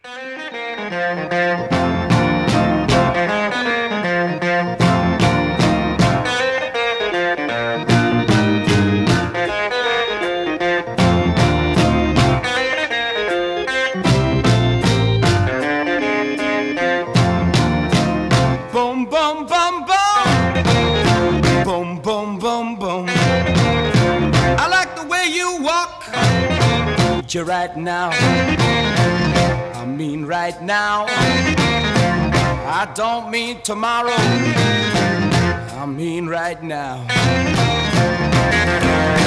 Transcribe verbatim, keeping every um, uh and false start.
Boom, boom, boom, boom. Boom, boom, boom, boom. I like the way you walk. You right now. I mean right now. I don't mean tomorrow. I mean right now.